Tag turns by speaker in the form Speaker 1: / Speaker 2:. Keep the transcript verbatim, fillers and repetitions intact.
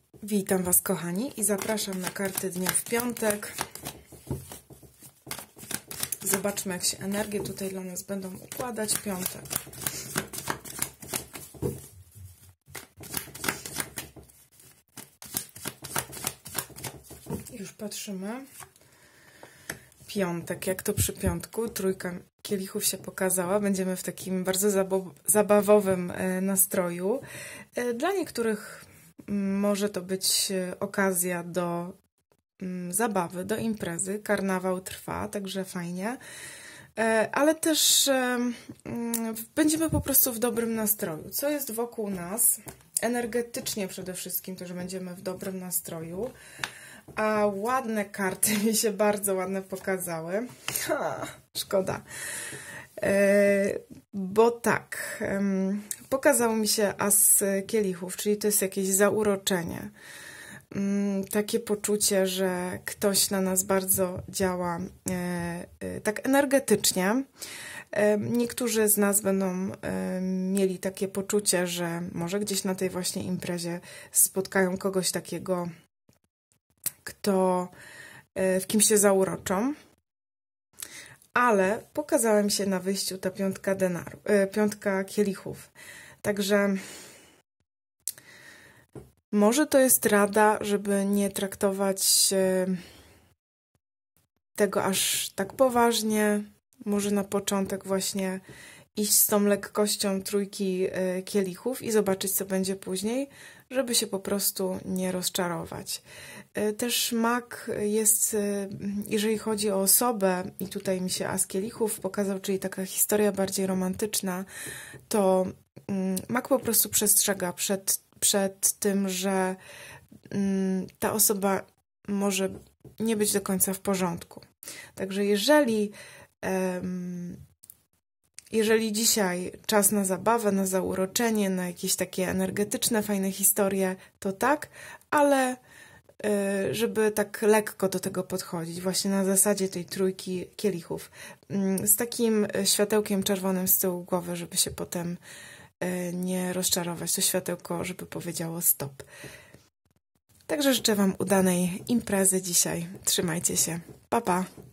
Speaker 1: Witam Was, kochani, i zapraszam na karty dnia w piątek. Zobaczmy, jak się energie tutaj dla nas będą układać w piątek. Już patrzymy. Piątek, jak to przy piątku, trójka kielichów się pokazała. Będziemy w takim bardzo zabawowym nastroju. Dla niektórych może to być okazja do zabawy, do imprezy. Karnawał trwa, także fajnie. Ale też będziemy po prostu w dobrym nastroju. Co jest wokół nas? Energetycznie przede wszystkim też będziemy w dobrym nastroju. A ładne karty mi się bardzo ładne pokazały. Ha, szkoda. E, bo tak, e, pokazał mi się as kielichów, czyli to jest jakieś zauroczenie. E, takie poczucie, że ktoś na nas bardzo działa e, e, tak energetycznie. E, niektórzy z nas będą e, mieli takie poczucie, że może gdzieś na tej właśnie imprezie spotkają kogoś takiego, kto, w kim się zauroczą, ale pokazała mi się na wyjściu ta piątka denaru, piątka kielichów. Także może to jest rada, żeby nie traktować tego aż tak poważnie. Może na początek właśnie iść z tą lekkością trójki kielichów i zobaczyć, co będzie później, żeby się po prostu nie rozczarować. Też mag jest, jeżeli chodzi o osobę, i tutaj mi się as kielichów pokazał, czyli taka historia bardziej romantyczna, to mag po prostu przestrzega przed, przed tym, że ta osoba może nie być do końca w porządku. Także jeżeli Jeżeli dzisiaj czas na zabawę, na zauroczenie, na jakieś takie energetyczne, fajne historie, to tak, ale żeby tak lekko do tego podchodzić, właśnie na zasadzie tej trójki kielichów, z takim światełkiem czerwonym z tyłu głowy, żeby się potem nie rozczarować. To światełko, żeby powiedziało stop. Także życzę Wam udanej imprezy dzisiaj. Trzymajcie się. Pa, pa!